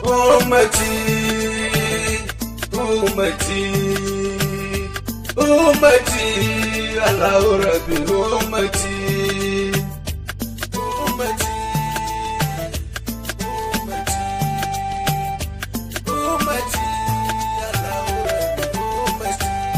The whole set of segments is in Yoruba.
أمتي أمتي أمتي الله ربي أمتي أمتي أمتي الله ربي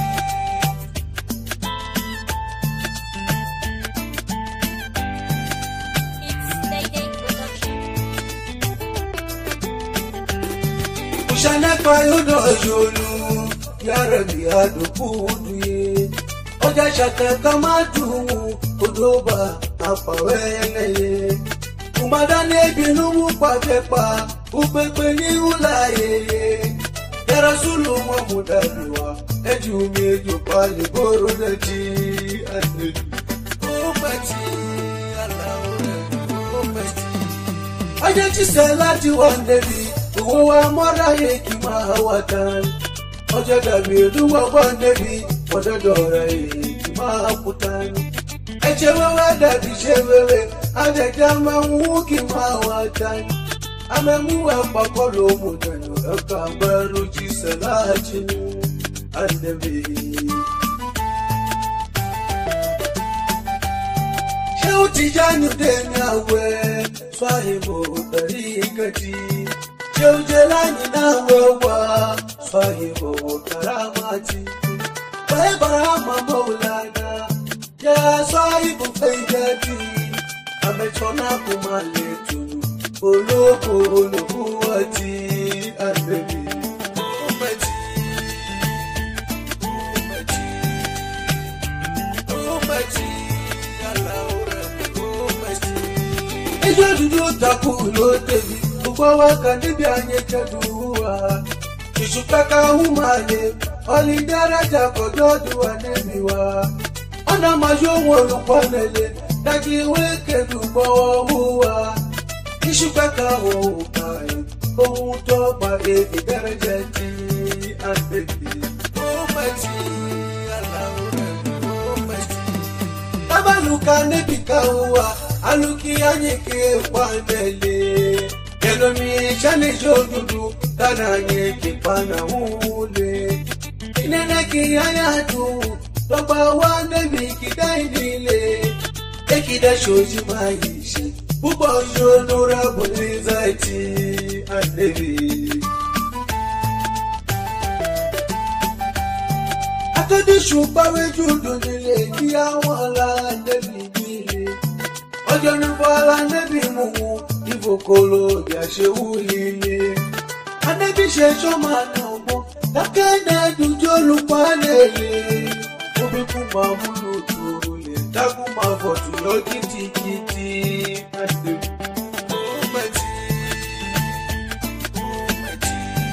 أمتي Ushana kwa yudo jolu Yarabi adukuduye Oja shaka kama tumu Kudoba apawene Umadane binumu kwa kepa Upepe ni ulaye Yarasulu mwamudaliwa Ejumi eju pali boro neji Aneji Umati Allah Umati Aja chiselati wandebi Uwa mora hekima hawatan Oja dabidu wa nebi Oja dora hekima hakutan Echewewe dabi chewewe Ade jama ukima hawatan Amemuwa pakolo mudano Akambaru chiselachinu Andebi Shauti janu denyawe Swahibu tarikati Jelani na wewa Swahibu karamati Barahama maulana Ya swahibu faidati Amechona kumaletu Oloku olukuwati Andebi Umati Umati Umati Allah Rabbi Umati Ejo dudu taku lotebi Ubawa kandibi anyekeduwa Ishukaka humane Olidaraja kododu anemiwa Ona majo wolupanele Dagi weke dubawa huwa Ishukaka hukai Koutoba evi darajati Anbebi Umati Allah Umati Abaluka nebika huwa Aluki anyeke panele Elomi chane jodudu Kana nyeke pana ule Inene kiyayatu Toba wanebi kidainile Ekida shoji maishi Ubo shonura bolizati Andebi Atodi shubawe judunile Kiyawala Andebi gile Ojo nufala nebi mumu Ivokolo yashewu lile Anebi sheshoma nomo Takene dujolu panele Ubikuma mulu turule Takuma fotu lo kiti kiti Andebi Umati Umati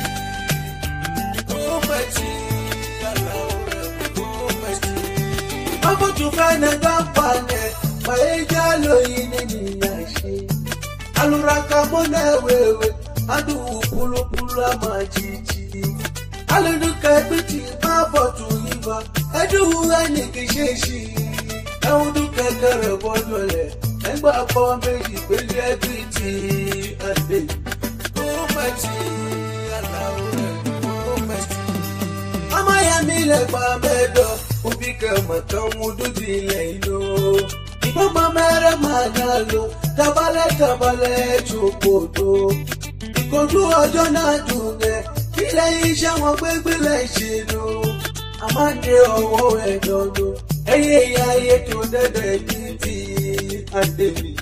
Umati Allah Umati Mamo tufane gampane Maeja lo yine ni yashi Aluraka mone wewe Adu pulu pulu amajiji Alunuka biti mafotu hiva Edu eni kisheshi Euduka kare bodole Engba pombeji pele biti Ande Umati Allah Umati Ama ya mile kwa medo Ubike makamu dudile ino Mama mere manalo Tabale chukoto Ikodu ojo na dunge Ile isha wọn gbegbele ṣinu Amande owo edodo Eye ya ye to dede titi Andebi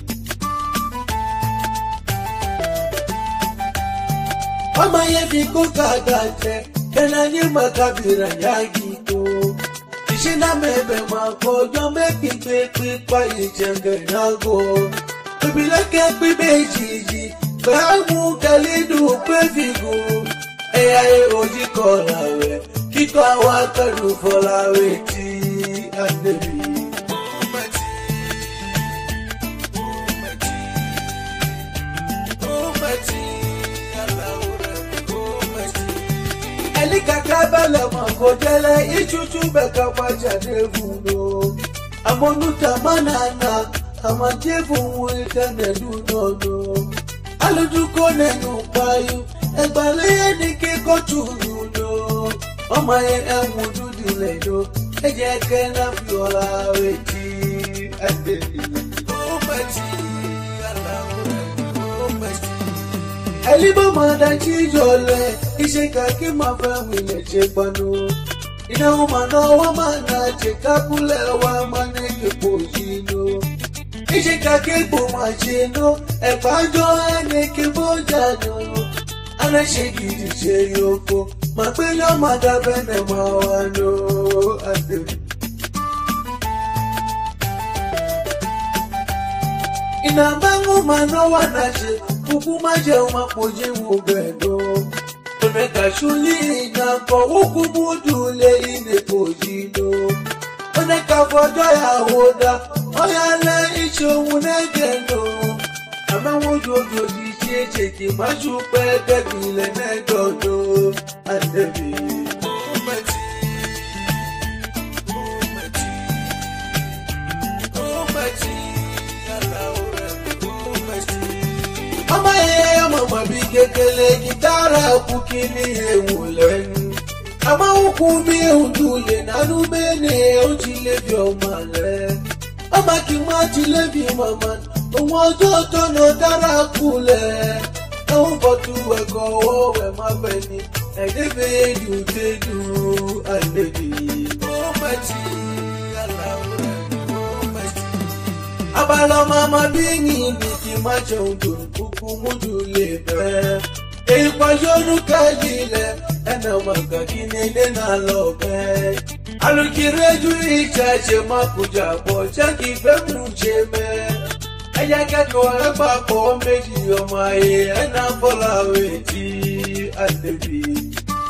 Mama ye fi kuka gante Kena ni makabira ya gito Ishina mebe makojo meki pepe pa ijenge nago Ubileke pibe jiji Kamu kalidu pefigu Eya oji kolawe Kiko awakaru folawe ti Andebi Umati Umati Umati Allah Umati Elika kabale makojele Ichuchu beka wajade vuno Amonuta manana Amajevu mwitane dunono Aluduko nenu payu Egbale ni ke ko tulu do. Oma ye enwudu dile do. Eje ke na fiola weti. Ade. O mati. O mati. Elibo mada chijole. Ise ka ki ma fa mi le che panu. Ina umana wa mana che kapule wa mane ke pojino. Ise ka ke po machino. E bajo ene ke bojano. Ana shegidi che yoko mapelo madabene mawano ade ina bangu mano wanaje ukuma je umapoje ubedo omeka shuli na ko ukubudule ine pojido oneka fodo ya hoda oyale icho unegendo amawo jojo Cheki maju pede bile negodo adebi umati alaure umati ama bigekele gitara kukini ewulen ama ukumi undule nanu bene ojile biomale ama kimati bi mama Omojo to no dara kule Ewu botu eko owe mabeni Edebe you te do Adebi Ometi Alaure Ometi Abala mama bingi Niki mache undun Kuku mundu lebe Eikwa jonu kajile Ena maka kinene na lobe Alukireju ichache makuja Bocha kifemu cheme Eya keko eba ko meji ọmọ ye ena bola weti adebi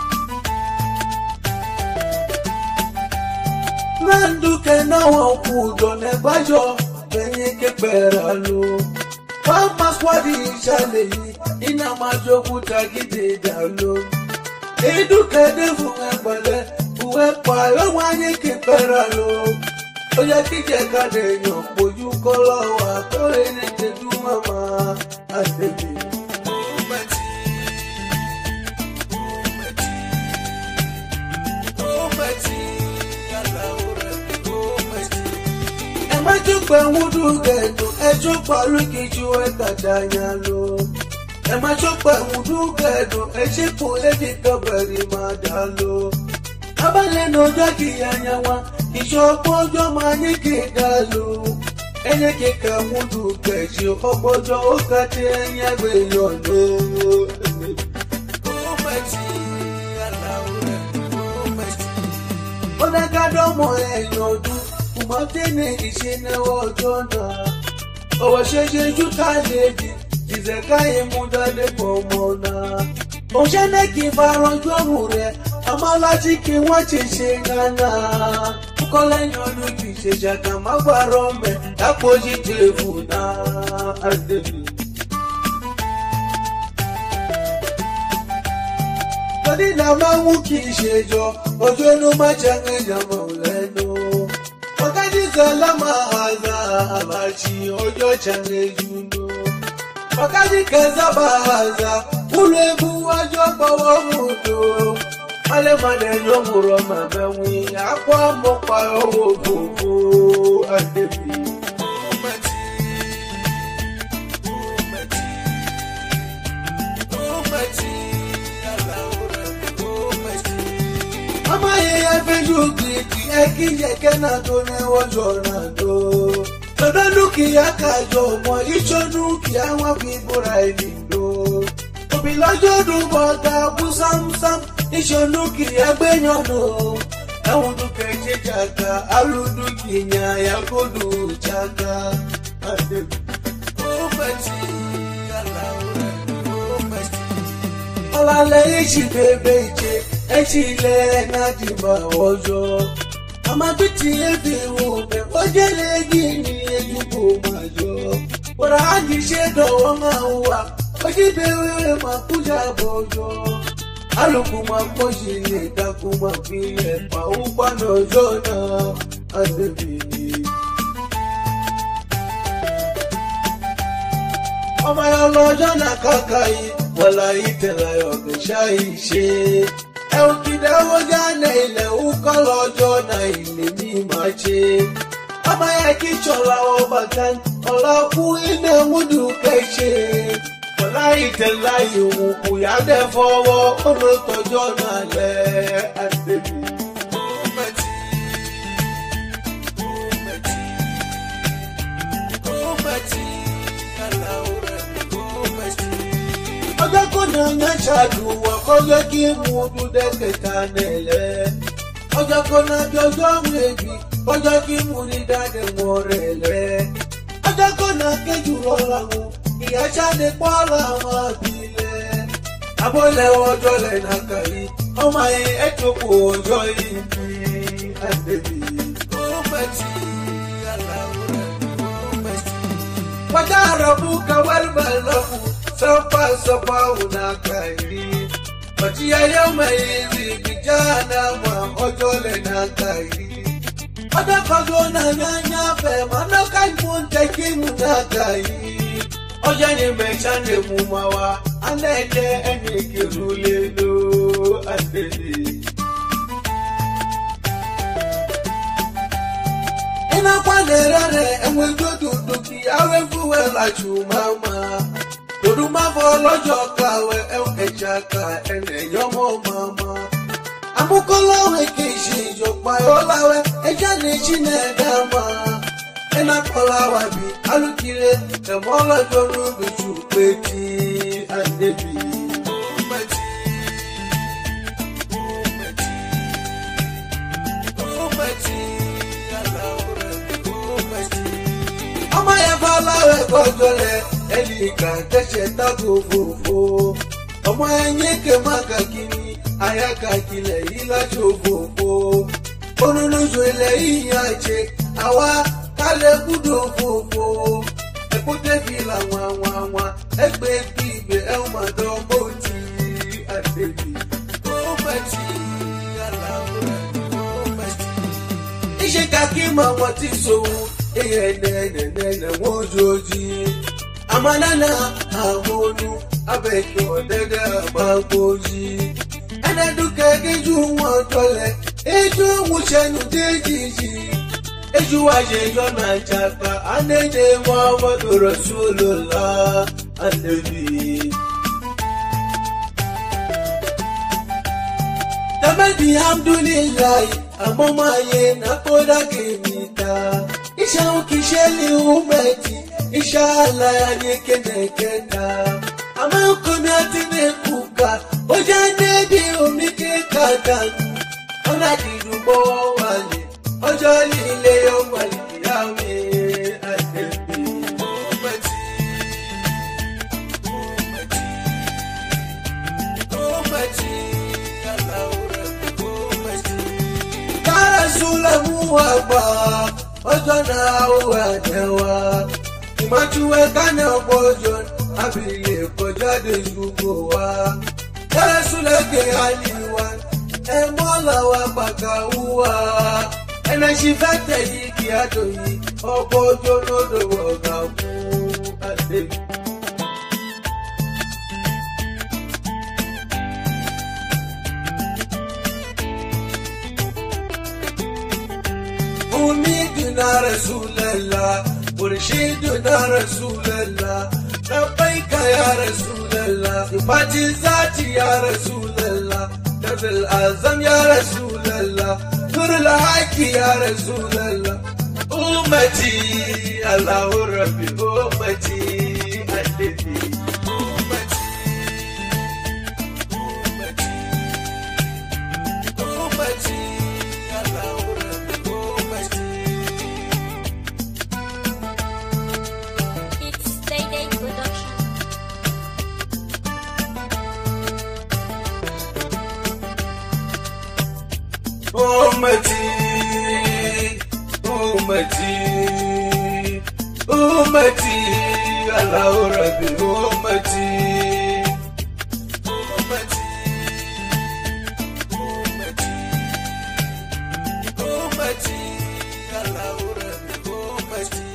Randu ke na won ku do ne gbajo eyin ke pera lo Wa maswadi chale yi ina majoku tagide dalo Edu ke de fun egbele uwe pa yo wa ni ke pera lo Oya kije ka de yan poju kolo wa to ene te du mama adebi umati alaure umati e ma ju pe wudu gedo e ju palu kiju e kadanya lo e ma ju pe wudu gedo e se po le di doberi ma dalo abale no jaki yanyawa Ishopojo maniki dalu Enye kika mundu keji Opojo okati enye beyono Umeti alaure Umeti Onagado mo enyodu Umatene ishine wojona Owa sheje juta ledi Jizeka imuda de pomona Ojene kifaron jomure Amalaji ki wachi shingana Kole nyonu ki shejaka magwarome Tapoji tevuna adebi Kodi na mawu ki shejo Ojo enu machange jama uleno Wakati salama haza Abachi ojo change jundo Wakati kezaba haza Ulebu wajo bawa mudo Ale mane nyomuro mabewi Akwa mokwa owo fufu Adebi Umeti Alaure Umeti Ama ye feju kiki Ekije kena tone wajona do Todo nuki akajo mo Icho nuki awa bibura elindo Obilajo duboga busam Ishonuki agbenyono Ewunuke chejaka Aluduki nya yakodu chaka Adebi Umeti alaure Umeti Olale ichi bebe iche Echile nadima ojo Amabiti ebi ume Ojele gini ejubo majo Ora hangi shedo wama uwa Ojibewe makuja bojo Alukuma koshile takuma file pa upano zona Adebi Oma ya lojo na kakai wallahi talayo ke shaishe e o kidawo jana ile ukolojo na ile mi ma che ama ya ki chola o bakan ola ku ine wudu keche wallahi talayo ku ya de fowo ono tojo na le adebi Kona chadu wakoge ki mudu deke kanele Oja kona jojo mwebi Oja ki muni dade morele Oja kona keju rolangu Iya chade kwa la mabile Abole ojo le nakari Omae etoku ojo ibi Adebi Kumeti Alaure Kumeti Wajarabu kawalbalabu Sopa unakairi Machi ya mairi Kijana mwa ojole nakairi Oda kogo na nyanya fe Manoka imunte kimu nakairi Oja ni mechane mumawa Anete eni kirulelo Adeli Ina kwa nerare Enwe duduki Awe fuwe la chumama Toruma fọlọ́jọ́ kàwé ẹ̀jàkà ẹ̀nẹ̀yọ́mọ́ mama. Amúkọ́láwé kì í ṣe ìjọba ọláwé ẹja ní Chineke ma. Ẹnà kọ́láwá bí alùkìrẹ́ ẹ̀mọ́ lọ́jọ́ lóbi jù pé kí Adébí. Ọmọ yẹn fọláwé kọjọ lẹ. Elika teche tago fofo Omo enye ke maka kini Ayaka kile ila chofofo Onunu ile iyache Awa kale kudo fofo Ekote fila wa Ekbe kibe elmado moti Adebi Kometi Alaura Kometi Ishe kakima watiso Nene wojoji Amanana amonu abeko dede magoji Ene duke geju wotole Eju mushenu dejiji Eju waje yona chaka Anene Muhammadu Rasulullah Anabi Tamadi hamdulillahi Amoma ye nakoda kemita Isha ukisheli umeti Inshallah yani keneketa Ama ukumi atine kuka Oja nebi umike kadanu Ona kidubo wali Ojo lile yo wali yawe Adebi Umeti Alaura Umeti Karasula muwaba Ojo na uwa dewa Imachuwe kane obojon Abile kojade yugo wa Karasuleke aliwa Emola wa baka uwa Ena shifete yiki adoyi Obojon odo woga mu Adebi Umidina Rasulallah Murshiduna Rasulallah لبيك يا رسول الله صفاتي ذاتي يا رسول الله درب الأعظم يا رسول الله نور الحق يا رسول الله أمتي الله ربي أمتي الذي أمتي الله ربي أمتي أمتي الله ربي أمتي الله ربي أمتي